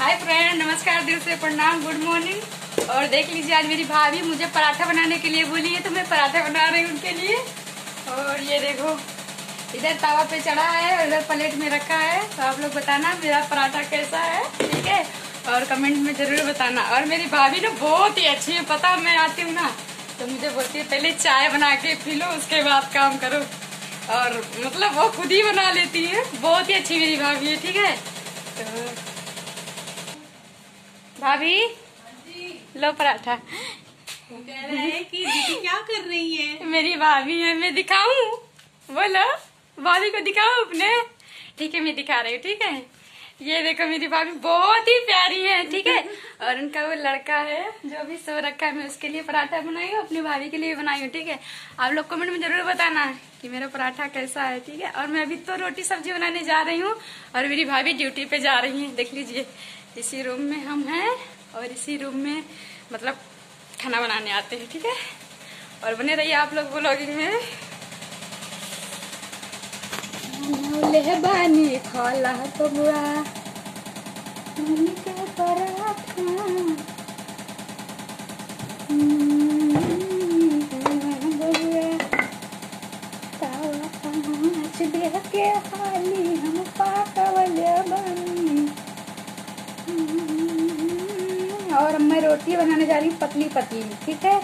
Hi friend, नमस्कार, दिल से प्रणाम, गुड मॉर्निंग। और देख लीजिए, आज मेरी भाभी मुझे पराठा बनाने के लिए बोली है, तो मैं पराठा बना रही हूँ उनके लिए। और ये देखो, इधर तवा पे चढ़ा है और इधर प्लेट में रखा है। तो आप लोग बताना मेरा पराठा कैसा है, ठीक है, और कमेंट में जरूर बताना। और मेरी भाभी ना बहुत ही अच्छी है, पता मैं आती हूँ ना तो मुझे बोलती है पहले चाय बना के पी लो, उसके बाद काम करो। और मतलब वो खुद ही बना लेती है, बहुत ही अच्छी मेरी भाभी है, ठीक है। तो भाभी लो पराठा। कह रहा है कि दीदी क्या कर रही है? मेरी भाभी है, मैं दिखाऊं? बोलो, भाभी को दिखाओ अपने। ठीक है, मैं दिखा रही हूँ, ठीक है। ये देखो, मेरी भाभी बहुत ही प्यारी है, ठीक है। और उनका वो लड़का है जो अभी सो रखा है, मैं उसके लिए पराठा बनाई हूँ, अपनी भाभी के लिए बनाई हूँ, ठीक है। आप लोग कमेंट में जरूर बताना कि मेरा पराठा कैसा है, ठीक है। और मैं अभी तो रोटी सब्जी बनाने जा रही हूँ और मेरी भाभी ड्यूटी पे जा रही है। देख लीजिए, इसी रूम में हम हैं और इसी रूम में मतलब खाना बनाने आते हैं, ठीक है। और बने रहिए आप लोग व्लॉगिंग में। बानी खाला बबुआ के पराठा, बबुआ तावा पाँच देह के हाली हम पाकवले बानी। और अब मैं रोटी बनाने जा रही हूँ पतली पतली, ठीक है।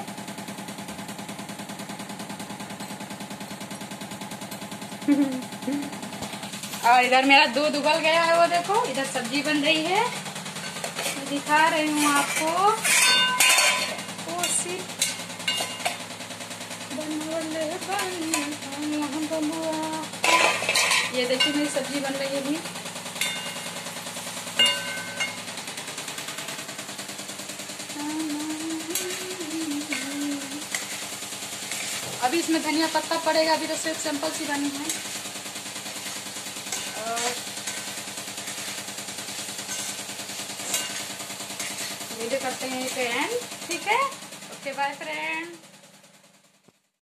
और इधर मेरा दूध उबल गया है, वो देखो, इधर सब्जी बन रही है, मैं दिखा रही हूँ आपको। ये देखिए, मेरी सब्जी बन रही है अभी। अभी इसमें धनिया पत्ता पड़ेगा, अभी तो सिर्फ सिंपल सी बनी है। वीडियो करते हैं ये फ्रेंड, ठीक है। Okay, bye friend.